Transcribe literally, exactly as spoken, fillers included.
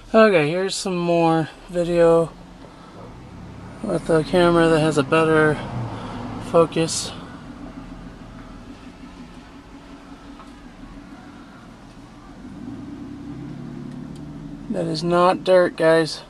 Okay, here's some more video with a camera that has a better focus. That is not dirt, guys.